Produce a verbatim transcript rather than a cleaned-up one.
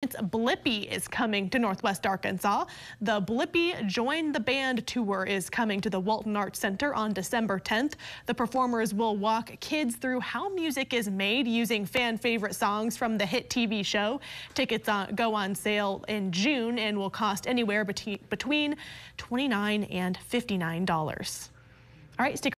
performance, Blippi is coming to Northwest Arkansas. The Blippi Join the Band tour is coming to the Walton Arts Center on December tenth. The performers will walk kids through how music is made using fan favorite songs from the hit T V show. Tickets on, go on sale in June and will cost anywhere between between twenty-nine and fifty-nine dollars. All right, stick